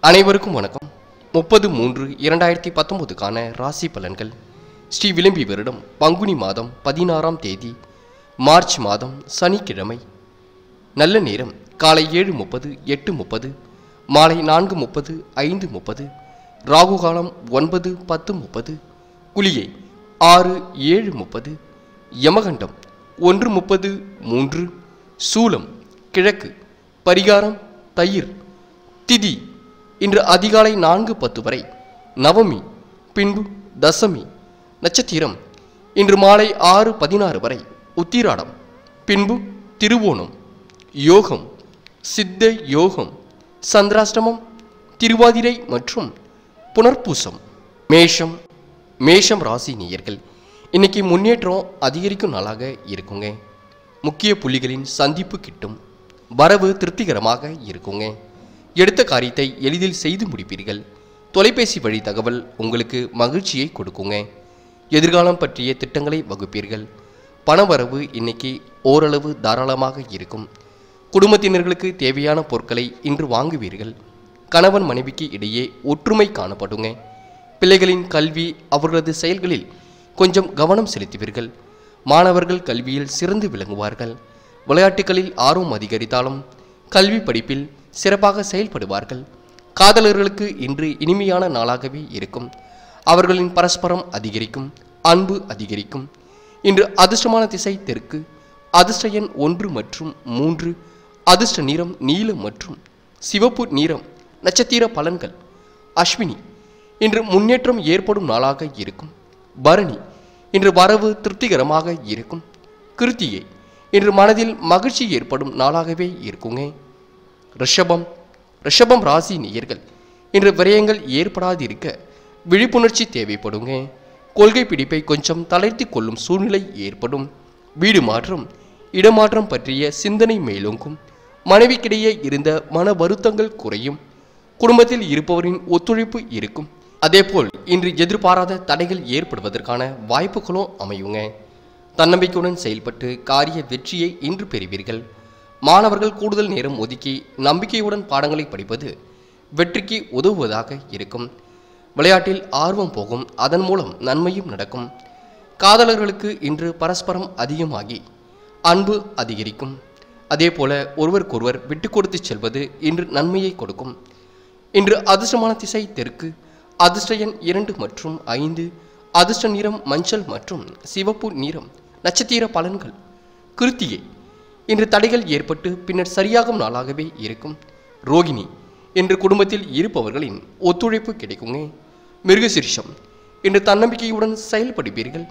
அனைவருக்கும் வணக்கம். 30/3/2019க்கான ராசி பலன்கள். ஸ்ரீ விளம்பி வருடம் பங்குனி மாதம் 16ஆம் தேதி மார்ச் மாதம் சனிக்கிழமை. நல்ல நேரம் காலை 7:30 8:30, மாலை 4:30 5:30, ராகு காலம் 9:10:30, குளிகை 6:7:30, யமகண்டம் 1:30 3, சூலம் கிழக்கு, பரிகாரம் தயிர், திதி இன்று அதிகாலை 4:10 வரை, நவமி, பின்பு தசமி, நட்சத்திரம் இன்று மாலை 6:16 வரை, உத்திராடம், பின்பு திருவோணம், யோகம் சித்த யோகம், சந்திராஷ்டமம் திருவாதிரை மற்றும் புனர்பூசம். மேஷம் ராசி நேயர்கள், இன்னைக்கு முன்னேற்றம் அதிகரிக்கும் நாளாக இருக்குங்க. முக்கிய புள்ளிகளின் சந்திப்பு கிட்டும், வரவு திருப்திகரமாக இருக்குங்க. எடுத்த காரியத்தை எளிதில் செய்து முடிப்பீர்கள். தொலைபேசி வழி தகவல் உங்களுக்கு மகிழ்ச்சியை கொடுக்குங்க. எதிர்காலம் பற்றிய திட்டங்களை வகுப்பீர்கள். பணவரவு இன்னைக்கு ஓரளவு தாராளமாக இருக்கும். குடும்பத்தினர்களுக்கு தேவையான பொருட்களை இன்று வாங்குவீர்கள். கணவன் மனைவிக்கு இடையே ஒற்றுமை காணப்படுங்க. பிள்ளைகளின் கல்வி, அவர்களது செயல்களில் கொஞ்சம் கவனம் செலுத்துவீர்கள். மாணவர்கள் கல்வியில் சிறந்து விளங்குவார்கள். விளையாட்டுகளில் ஆர்வம் அதிகரித்தாலும் கல்வி படிப்பில் சிறப்பாக செயல்படுவார்கள். காதலர்களுக்கு இன்று இனிமையான நாளாகவே இருக்கும். அவர்களின் பரஸ்பரம் அதிகரிக்கும், அன்பு அதிகரிக்கும். இன்று அதிர்ஷ்டமான திசை தெற்கு, அதிர்ஷ்ட எண் 1 மற்றும் 3, அதிர்ஷ்ட நிறம் நீலம் மற்றும் சிவப்பு நிறம். நட்சத்திர பலன்கள். அஸ்வினி இன்று முன்னேற்றம் ஏற்படும் நாளாக இருக்கும். பரணி இன்று வரவு திருப்திகரமாக இருக்கும். கிருத்திகை இன்று மனதில் மகிழ்ச்சி ஏற்படும் நாளாகவே இருக்குங்க. ரிஷபம் ராசி நேயர்கள், இன்று விரயங்கள் ஏற்படாதிருக்க விழிப்புணர்ச்சி தேவைப்படுங்க. கொள்கை பிடிப்பை கொஞ்சம் தளர்த்தி கொள்ளும் சூழ்நிலை ஏற்படும். வீடு மாற்றம், இடமாற்றம் பற்றிய சிந்தனை மேலோங்கும். மனைவிக்கிடையே இருந்த மன வருத்தங்கள் குறையும். குடும்பத்தில் இருப்பவரின் ஒத்துழைப்பு இருக்கும். அதேபோல் இன்று எதிர்பாராத தடைகள் ஏற்படுவதற்கான வாய்ப்புகளும் அமையுங்க. தன்னம்பிக்கையுடன் செயல்பட்டு காரிய வெற்றியை இன்று பெறுவீர்கள். மாணவர்கள் கூடுதல் நேரம் ஒதுக்கி நம்பிக்கையுடன் பாடங்களை படிப்பது வெற்றிக்கு உதவுவதாக இருக்கும். விளையாட்டில் ஆர்வம் போகும், அதன் மூலம் நன்மையும் நடக்கும். காதலர்களுக்கு இன்று பரஸ்பரம் அதிகமாகி அன்பு அதிகரிக்கும். அதேபோல ஒருவருக்கொருவர் விட்டு கொடுத்து செல்வது இன்று நன்மையை கொடுக்கும். இன்று அதிர்ஷ்டமான திசை தெற்கு, அதிர்ஷ்ட எண் 2 மற்றும் 5, அதிர்ஷ்ட நிறம் மஞ்சள் மற்றும் சிவப்பு நிறம். நட்சத்திர பலன்கள். கிருத்திகை இன்று தடைகள் ஏற்பட்டு பின்னர் சரியாகும் நாளாகவே இருக்கும். ரோகிணி இன்று குடும்பத்தில் இருப்பவர்களின் ஒத்துழைப்பு கிடைக்குங்க. மிருகசீரிஷம் இன்று தன்னம்பிக்கையுடன் செயல்படுவீர்கள்.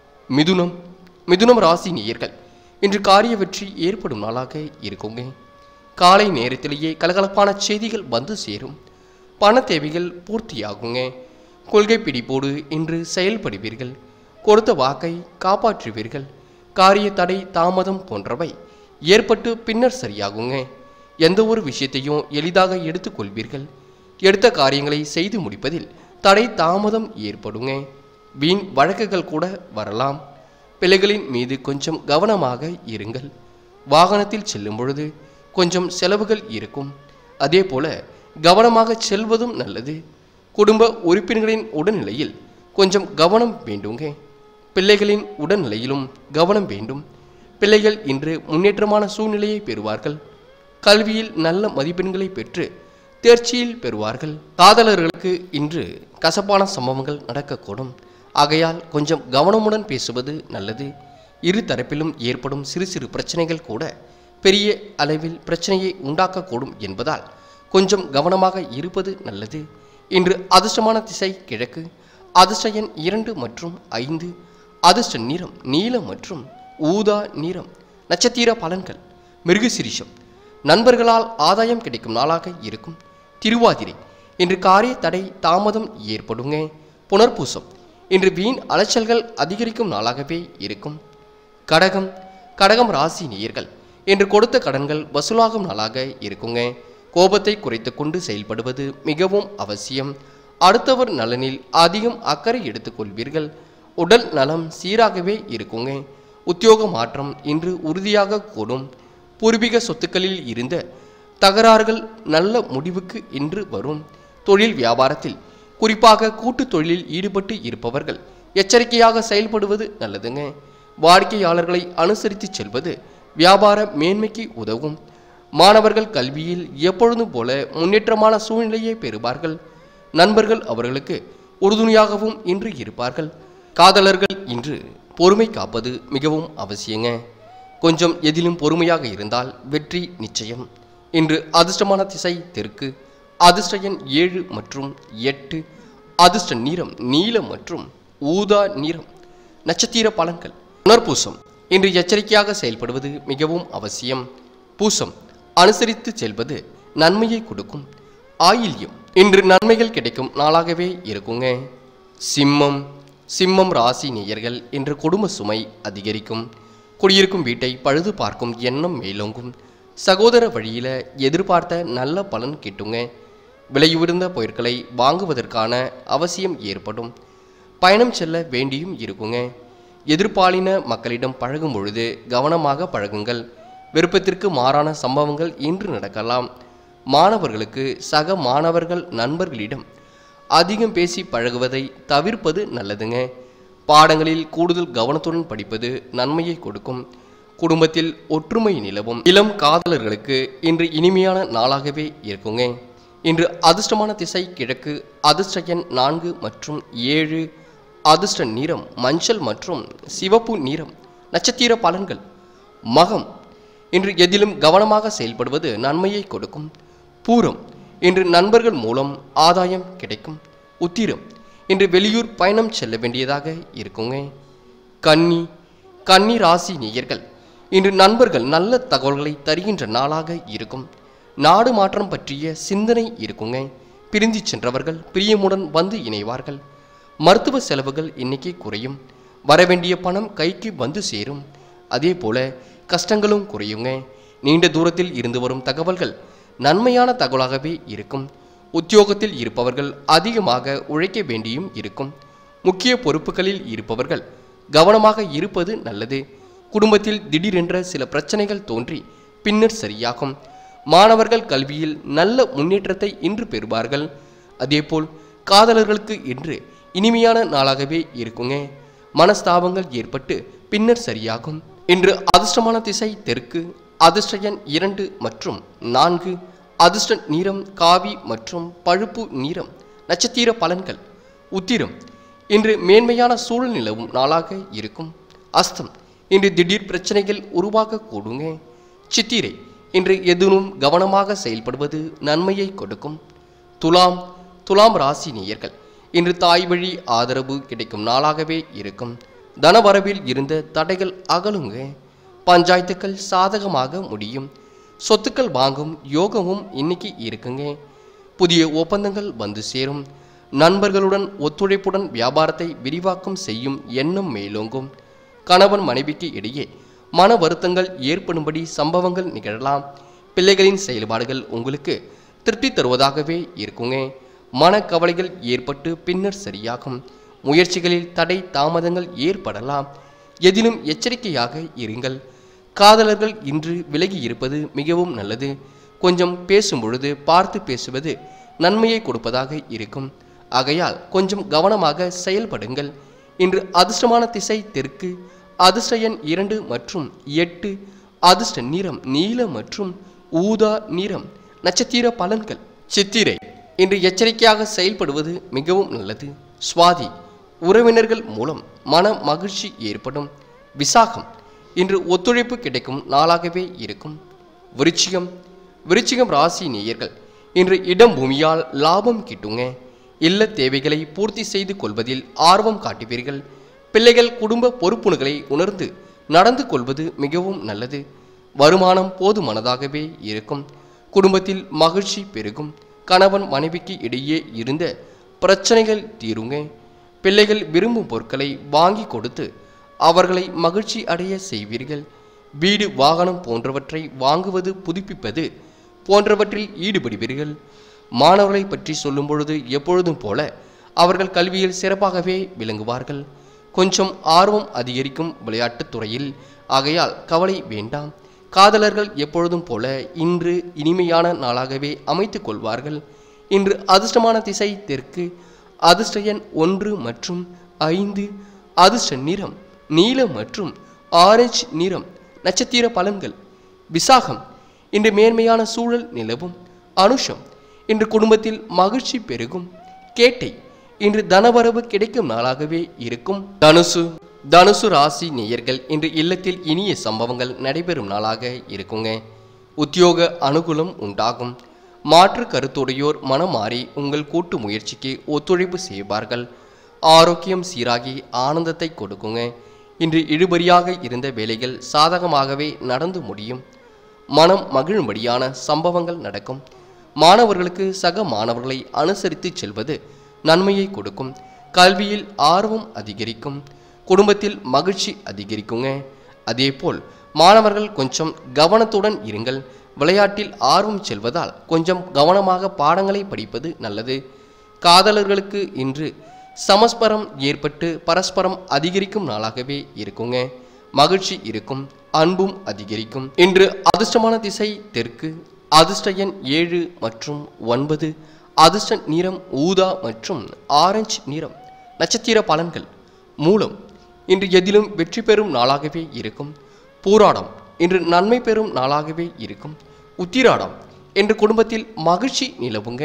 மிதுனம் ராசி நேயர்கள், இன்று காரிய வெற்றி ஏற்படும் நாளாக இருக்குங்க. காலை நேரத்திலேயே கலகலப்பான செய்திகள் வந்து சேரும். பண தேவைகள் பூர்த்தியாகுங்க. கொள்கை பிடிப்போடு இன்று செயல்படுவீர்கள். கொடுத்த வாக்கை காப்பாற்றுவீர்கள். காரிய தடை தாமதம் போன்றவை ஏற்பட்டு பின்னர் சரியாகுங்க. எந்த ஒரு விஷயத்தையும் எளிதாக எடுத்துக்கொள்வீர்கள். எடுத்த காரியங்களை செய்து முடிப்பதில் தடை தாமதம் ஏற்படுங்க. வீண் வழக்குகள் கூட வரலாம். பிள்ளைகளின் மீது கொஞ்சம் கவனமாக இருங்கள். வாகனத்தில் செல்லும் பொழுது கொஞ்சம் செலவுகள் இருக்கும். அதே போல கவனமாக செல்வதும் நல்லது. குடும்ப உறுப்பினர்களின் உடல்நிலையில் கொஞ்சம் கவனம் வேண்டுங்க. பிள்ளைகளின் உடல்நிலையிலும் கவனம் வேண்டும். பிள்ளைகள் இன்று முன்னேற்றமான சூழ்நிலையை பெறுவார்கள். கல்வியில் நல்ல மதிப்பெண்களை பெற்று தேர்ச்சியில் பெறுவார்கள். காதலர்களுக்கு இன்று கசப்பான சம்பவங்கள் நடக்கக்கூடும். ஆகையால் கொஞ்சம் கவனமுடன் பேசுவது நல்லது. இரு தரப்பிலும் ஏற்படும் சிறு சிறு பிரச்சனைகள் கூட பெரிய அளவில் பிரச்சனையை உண்டாக்கக்கூடும் என்பதால் கொஞ்சம் கவனமாக இருப்பது நல்லது. இன்று அதிர்ஷ்டமான திசை கிழக்கு, அதிர்ஷ்ட எண் 2 மற்றும் 5, அதிர்ஷ்ட நிறம் நீலம் மற்றும் ஊதா நிறம். நட்சத்திர பலன்கள். மிருகசீரிஷம் நண்பர்களால் ஆதாயம் கிடைக்கும் நாளாக இருக்கும். திருவாதிரை இன்று காரிய தடை தாமதம் ஏற்படுங்க. புனர்பூசம் இன்று வீண் அலைச்சல்கள் அதிகரிக்கும் நாளாகவே இருக்கும். கடகம் ராசி நேயர்கள், இன்று கொடுத்த கடன்கள் வசூலாகும் நாளாக இருக்குங்க. கோபத்தை குறைத்து கொண்டு செயல்படுவது மிகவும் அவசியம். அடுத்தவர் நலனில் அதிகம் அக்கறை எடுத்துக்கொள்வீர்கள். உடல் நலம் சீராகவே இருக்குங்க. உத்தியோக மாற்றம் இன்று உறுதியாக கூடும். பூர்வீக சொத்துக்களில் இருந்த தகராறுகள் நல்ல முடிவுக்கு இன்று வரும். தொழில் வியாபாரத்தில் குறிப்பாக கூட்டு தொழிலில் ஈடுபட்டு இருப்பவர்கள் எச்சரிக்கையாக செயல்படுவது நல்லதுங்க. வாடிக்கையாளர்களை அனுசரித்து செல்வது வியாபார மேன்மைக்கு உதவும். மாணவர்கள் கல்வியில் எப்பொழுதும் போல முன்னேற்றமான சூழ்நிலையை பெறுவார்கள். நண்பர்கள் அவர்களுக்கு உறுதுணையாகவும் இன்று இருப்பார்கள். காதலர்கள் இன்று பொறுமை காப்பது மிகவும் அவசியங்க. கொஞ்சம் எதிலும் பொறுமையாக இருந்தால் வெற்றி நிச்சயம். இன்று அதிர்ஷ்டமான திசை தெற்கு. அதிர்ஷ்ட எண் 7 மற்றும் 8. அதிர்ஷ்ட நிறம் நீலம் மற்றும் ஊதா நிறம். நட்சத்திர பலன்கள். புனர்பூசம் இன்று எச்சரிக்கையாக செயல்படுவது மிகவும் அவசியம். பூசம் அனுசரித்து செல்வது நன்மையை கொடுக்கும். ஆயில்யம் இன்று நன்மைகள் கிடைக்கும் நாளாகவே இருக்குங்க. சிம்மம் ராசி நேயர்கள் இன்று குடும்ப சுமை அதிகரிக்கும். குடியிருக்கும் வீட்டை பழுது பார்க்கும் எண்ணம் மேலோங்கும். சகோதர வழியில எதிர்பார்த்த நல்ல பலன் கிட்டுங்க. விலையுயர்ந்த பொருட்களை வாங்குவதற்கான அவசியம் ஏற்படும். பயணம் செல்ல வேண்டியும் இருக்குங்க. எதிர்பாலின மக்களிடம் பழகும் பொழுது கவனமாக பழகுங்கள். விருப்பத்திற்கு மாறான சம்பவங்கள் இன்று நடக்கலாம். மாணவர்களுக்கு சக மாணவர்கள் நண்பர்களிடம் அதிகம் பேசி பழகுவதை தவிர்ப்பது நல்லதுங்க. பாடங்களில் கூடுதல் கவனத்துடன் படிப்பது நன்மையை கொடுக்கும். குடும்பத்தில் ஒற்றுமை நிலவும். இளம் காதலர்களுக்கு இன்று இனிமையான நாளாகவே இருக்குங்க. இன்று அதிர்ஷ்டமான திசை கிழக்கு. அதிர்ஷ்ட எண் 4 மற்றும் 7. அதிர்ஷ்ட நிறம் மஞ்சள் மற்றும் சிவப்பு நிறம். நட்சத்திர பலன்கள். மகம் இன்று எதிலும் கவனமாக செயல்படுவது நன்மையை கொடுக்கும். பூரம் இன்று நண்பர்கள் மூலம் ஆதாயம் கிடைக்கும். உத்திரம் இன்று வெளியூர் பயணம் செல்ல வேண்டியதாக இருக்குங்க. கன்னி ராசி நேயர்கள் இன்று நண்பர்கள் நல்ல தகவல்களை தருகின்ற நாளாக இருக்கும். நாடு மாற்றம் பற்றிய சிந்தனை இருக்குங்க. பிரிந்து சென்றவர்கள் பிரியமுடன் வந்து இணைவார்கள். மருத்துவ செலவுகள் இன்னைக்கு குறையும். வரவேண்டிய பணம் கைக்கு வந்து சேரும். அதே போல கஷ்டங்களும் குறையுங்க. நீண்ட தூரத்தில் இருந்து வரும் தகவல்கள் நன்மையான தகவலாகவே இருக்கும். உத்தியோகத்தில் இருப்பவர்கள் அதிகமாக உழைக்க வேண்டியும் இருக்கும். முக்கிய பொறுப்புகளில் இருப்பவர்கள் கவனமாக இருப்பது நல்லது. குடும்பத்தில் திடீரென்ற சில பிரச்சனைகள் தோன்றி பின்னர் சரியாகும். மாணவர்கள் கல்வியில் நல்ல முன்னேற்றத்தை இன்று பெறுவார்கள். அதேபோல் காதலர்களுக்கு இன்று இனிமையான நாளாகவே இருக்குங்க. மனஸ்தாபங்கள் ஏற்பட்டு பின்னர் சரியாகும். இன்று அதிர்ஷ்டமான திசை தெற்கு. அதிர்ஷ்ட எண் 2 மற்றும் 4. அதிர்ஷ்ட நிறம் காவி மற்றும் பழுப்பு நிறம். நட்சத்திர பலன்கள். உத்திரம் இன்று மேன்மையான சூழல் நிலவும் நாளாக இருக்கும். அஸ்தம் இன்று திடீர் பிரச்சனைகள் உருவாக கூடுங்க. சித்திரை இன்று எதுவும் கவனமாக செயல்படுவது நன்மையை கொடுக்கும். துலாம் ராசி நேயர்கள் இன்று தாய் வழி ஆதரவு கிடைக்கும் நாளாகவே இருக்கும். தனவரவில் இருந்த தடைகள் அகலுங்க. பஞ்சாயத்துக்கள் சாதகமாக முடியும். சொத்துக்கள் வாங்கும் யோகமும் இன்னைக்கு இருக்குங்க. புதிய ஒப்பந்தங்கள் வந்து சேரும். நண்பர்களுடன் ஒத்துழைப்புடன் வியாபாரத்தை விரிவாக்கம் செய்யும் எண்ணம் மேலோங்கும். கணவன் மனைவிக்கு இடையே மன வருத்தங்கள் ஏற்படும்படி சம்பவங்கள் நிகழலாம். பிள்ளைகளின் செயல்பாடுகள் உங்களுக்கு திருப்தி தருவதாகவே இருக்குங்க. மனக்கவலைகள் ஏற்பட்டு பின்னர் சரியாகும். முயற்சிகளில் தடை தாமதங்கள் ஏற்படலாம். எதிலும் எச்சரிக்கையாக இருங்கள். காதலர்கள் இன்று விலகி இருப்பது மிகவும் நல்லது. கொஞ்சம் பேசும் பொழுது பார்த்து பேசுவது நன்மையை கொடுப்பதாக இருக்கும். ஆகையால் கொஞ்சம் கவனமாக செயல்படுங்கள். இன்று அதிர்ஷ்டமான திசை தெற்கு. அதிர்ஷ்ட எண் 2 மற்றும் 8. அதிர்ஷ்ட நிறம் நீலம் மற்றும் ஊதா நிறம். நட்சத்திர பலன்கள். சித்திரை இன்று எச்சரிக்கையாக செயல்படுவது மிகவும் நல்லது. சுவாதி உறவினர்கள் மூலம் மன மகிழ்ச்சி ஏற்படும். விசாகம் இன்று ஒத்துழைப்பு கிடைக்கும் நாளாகவே இருக்கும். விருச்சிகம் ராசி நேயர்கள் இன்று இடம் பூமியால் லாபம் கிட்டுங்க. இல்ல தேவைகளை பூர்த்தி செய்து கொள்வதில் ஆர்வம் காட்டுவீர்கள். பிள்ளைகள் குடும்ப பொறுப்புகளை உணர்ந்து நடந்து கொள்வது மிகவும் நல்லது. வருமானம் போதுமானதாகவே இருக்கும். குடும்பத்தில் மகிழ்ச்சி பெருகும். கணவன் மனைவிக்கு இடையே இருந்த பிரச்சனைகள் தீருங்க. பிள்ளைகள் விரும்பும் பொருட்களை வாங்கி கொடுத்து அவர்களை மகிழ்ச்சி அடைய செய்வீர்கள். வீடு வாகனம் போன்றவற்றை வாங்குவது புதுப்பிப்பது போன்றவற்றில் ஈடுபடுவீர்கள். மாணவர்களை பற்றி சொல்லும் பொழுது எப்பொழுதும் போல அவர்கள் கல்வியில் சிறப்பாகவே விளங்குவார்கள். கொஞ்சம் ஆர்வம் அதிகரிக்கும் விளையாட்டுத் துறையில். ஆகையால் கவலை வேண்டாம். காதலர்கள் எப்பொழுதும் போல இன்று இனிமையான நாளாகவே அமைத்துக் கொள்வார்கள். இன்று அதிர்ஷ்டமான திசை தெற்கு. அதிர்ஷ்ட எண் 1 மற்றும் 5. அதிர்ஷ்ட நிறம் நீலம் மற்றும் ஆரஞ்சு நிறம். நட்சத்திர பலன்கள். விசாகம் இன்று மேன்மையான சூழல் நிலவும். அனுஷம் இன்று குடும்பத்தில் மகிழ்ச்சி பெருகும். கேட்டை இன்று தனவரவு கிடைக்கும் நாளாகவே இருக்கும். தனுசு ராசி நேயர்கள் இன்று இல்லத்தில் இனிய சம்பவங்கள் நடைபெறும் நாளாக இருக்குங்க. உத்தியோக அனுகூலம் உண்டாகும். மாற்று கருத்துடையோர் மனம் மாறி உங்கள் கூட்டு முயற்சிக்கு ஒத்துழைப்பு செய்வார்கள். ஆரோக்கியம் சீராகி ஆனந்தத்தை கொடுக்குங்க. இன்று இழுபறியாக இருந்த வேலைகள் சாதகமாகவே நடந்து முடியும். மனம் மகிழும்படியான சம்பவங்கள் நடக்கும். மாணவர்களுக்கு சக மாணவர்களை அனுசரித்து செல்வது நன்மையை கொடுக்கும். கல்வியில் ஆர்வம் அதிகரிக்கும். குடும்பத்தில் மகிழ்ச்சி அதிகரிக்குங்க. அதேபோல் மாணவர்கள் கொஞ்சம் கவனத்துடன் இருங்கள். விளையாட்டில் ஆர்வம் செல்வதால் கொஞ்சம் கவனமாக பாடங்களை படிப்பது நல்லது. காதலர்களுக்கு இன்று சமஸ்பரம் ஏற்பட்டு பரஸ்பரம் அதிகரிக்கும் நாளாகவே இருக்குங்க. மகிழ்ச்சி இருக்கும். அன்பும் அதிகரிக்கும். இன்று அதிர்ஷ்டமான திசை தெற்கு. அதிர்ஷ்ட எண் 7 மற்றும் 9. அதிர்ஷ்ட நிறம் ஊதா மற்றும் ஆரஞ்சு நிறம். நட்சத்திர பலன்கள். மூலம் இன்று எதிலும் வெற்றி பெறும் நாளாகவே இருக்கும். பூராடம் இன்று நன்மை பெறும் நாளாகவே இருக்கும். உத்திராடம் இன்று குடும்பத்தில் மகிழ்ச்சி நிலவுங்க.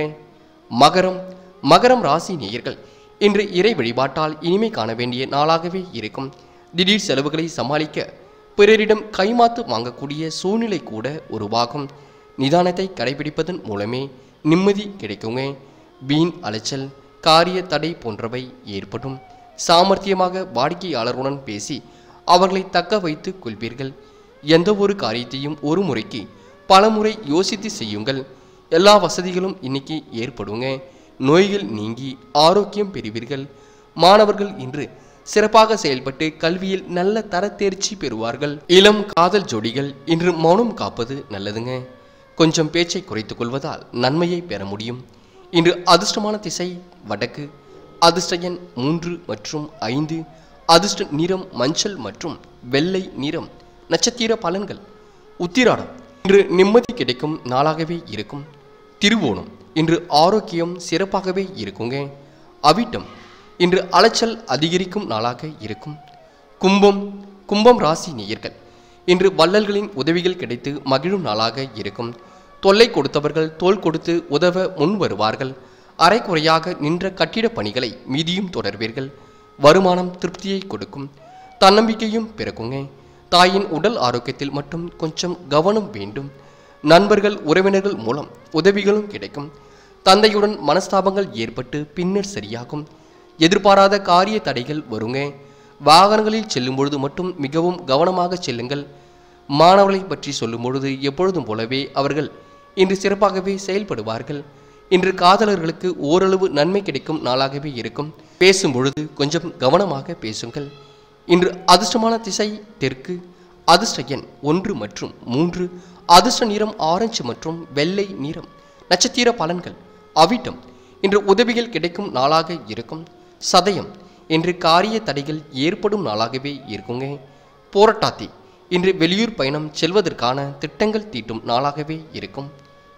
மகரம் ராசி நேயர்கள் இன்று இறை வழிபாட்டால் இனிமை காண வேண்டிய நாளாகவே இருக்கும். திடீர் செலவுகளை சமாளிக்க பிறரிடம் கைமாத்து வாங்கக்கூடிய சூழ்நிலை கூட உருவாகும். நிதானத்தை கடைபிடிப்பதன் மூலமே நிம்மதி கிடைக்குங்க. வீண் அலைச்சல், காரிய தடை போன்றவை ஏற்படும். சாமர்த்தியமாக வாடிக்கையாளருடன் பேசி அவர்களை தக்க வைத்து கொள்வீர்கள். எந்த ஒரு காரியத்தையும் ஒரு முறைக்கு பலமுறை யோசித்து செய்யுங்கள். எல்லா வசதிகளும் இன்னைக்கு ஏற்படுங்க. நோய்கள் நீங்கி ஆரோக்கியம் பெறுவீர்கள். மாணவர்கள் இன்று சிறப்பாக செயல்பட்டு கல்வியில் நல்ல தரத்தேர்ச்சி பெறுவார்கள். இளம் காதல் ஜோடிகள் இன்று மௌனம் காப்பது நல்லதுங்க. கொஞ்சம் பேச்சை குறைத்துக் கொள்வதால் நன்மையை பெற முடியும். இன்று அதிர்ஷ்டமான திசை வடக்கு. அதிர்ஷ்ட எண் 3 மற்றும் 5. அதிர்ஷ்ட நிறம் மஞ்சள் மற்றும் வெள்ளை நிறம். நட்சத்திர பலன்கள். உத்திராடம் இன்று நிம்மதி கிடைக்கும் நாளாகவே இருக்கும். திருவோணம் இன்று ஆரோக்கியம் சிறப்பாகவே இருக்குங்க. அவிட்டம் இன்று அலைச்சல் அதிகரிக்கும் நாளாக இருக்கும். கும்பம் ராசி நேயர்கள் இன்று வள்ளல்களின் உதவிகள் கிடைத்து மகிழும் நாளாக இருக்கும். தொல்லை கொடுத்தவர்கள் தோள் கொடுத்து உதவ முன் வருவார்கள். அரைக்குறையாக நின்ற கட்டிட பணிகளை மீதியும் தொடர்வீர்கள். வருமானம் திருப்தியை கொடுக்கும். தன்னம்பிக்கையும் பிறக்குங்க. தாயின் உடல் ஆரோக்கியத்தில் மட்டும் கொஞ்சம் கவனம் வேண்டும். நண்பர்கள் உறவினர்கள் மூலம் உதவிகளும் கிடைக்கும். தந்தையுடன் மனஸ்தாபங்கள் ஏற்பட்டு பின்னர் சரியாகும். எதிர்பாராத காரிய தடைகள் வருங்க. வாகனங்களில் செல்லும் பொழுது மட்டும் மிகவும் கவனமாக செல்லுங்கள். மாணவர்களை பற்றி சொல்லும் பொழுது எப்பொழுதும் போலவே அவர்கள் இன்று சிறப்பாகவே செயல்படுவார்கள். இன்று காதலர்களுக்கு ஓரளவு நன்மை கிடைக்கும் நாளாகவே இருக்கும். பேசும் பொழுது கொஞ்சம் கவனமாக பேசுங்கள். இன்று அதிர்ஷ்டமான திசை தெற்கு. அதிர்ஷ்ட எண் 1 மற்றும் 3. அதிர்ஷ்ட நிறம் ஆரஞ்சு மற்றும் வெள்ளை நிறம். நட்சத்திர பலன்கள். அவிட்டம் இன்று உதவிகள் கிடைக்கும் நாளாக இருக்கும். சதயம் இன்று காரிய தடைகள் ஏற்படும் நாளாகவே இருக்குங்க. போராட்டாத்தி இன்று வெளியூர் பயணம் செல்வதற்கான திட்டங்கள் தீட்டும் நாளாகவே இருக்கும்.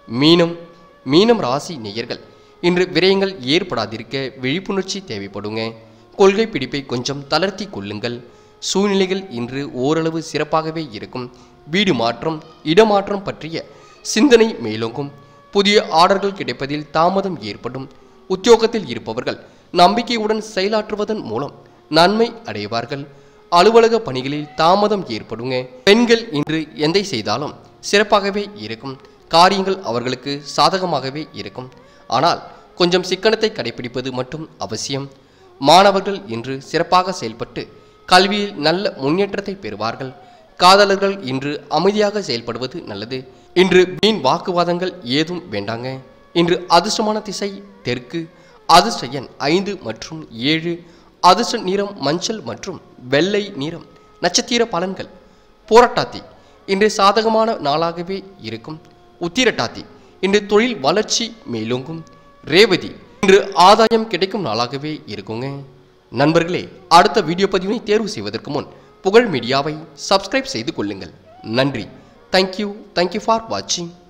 மீனம் ராசி நேயர்கள் இன்று விரயங்கள் ஏற்படாதிருக்க விழிப்புணர்ச்சி தேவைப்படுங்க. கொள்கை பிடிப்பை கொஞ்சம் தளர்த்தி கொள்ளுங்கள். சூழ்நிலைகள் இன்று ஓரளவு சிறப்பாகவே இருக்கும். வீடு மாற்றம் இடமாற்றம் பற்றிய சிந்தனை மேலோங்கும். புதிய ஆர்டர்கள் கிடைப்பதில் தாமதம் ஏற்படும். உத்தியோகத்தில் இருப்பவர்கள் நம்பிக்கையுடன் செயலாற்றுவதன் மூலம் நன்மை அடைவார்கள். அலுவலக பணிகளில் தாமதம் ஏற்படுங்க. பெண்கள் இன்று எதை செய்தாலும் சிறப்பாகவே இருக்கும். காரியங்கள் அவர்களுக்கு சாதகமாகவே இருக்கும். ஆனால் கொஞ்சம் சிக்கனத்தை கடைபிடிப்பது மட்டும் அவசியம். மாணவர்கள் இன்று சிறப்பாக செயல்பட்டு கல்வியில் நல்ல முன்னேற்றத்தை பெறுவார்கள். காதலர்கள் இன்று அமைதியாக செயல்படுவது நல்லது. இன்று வீண் வாக்குவாதங்கள் ஏதும் வேண்டாங்க. இன்று அதிர்ஷ்டமான திசை தெற்கு. அதிர்ஷ்ட எண் 5 மற்றும் 7. அதிர்ஷ்ட நிறம் மஞ்சள் மற்றும் வெள்ளை நிறம். நட்சத்திர பலன்கள். போராட்டாத்தி இன்று சாதகமான நாளாகவே இருக்கும். உத்திரட்டாத்தி இன்று தொழில் வளர்ச்சி மேலோங்கும். ரேவதி இன்று ஆதாயம் கிடைக்கும் நாளாகவே இருக்குங்க. நண்பர்களே, அடுத்த வீடியோ பதிவினை தேர்வு செய்வதற்கு முன் புகழ் மீடியாவை சப்ஸ்கிரைப் செய்து கொள்ளுங்கள். நன்றி. தேங்க்யூ ஃபார் வாட்சிங்.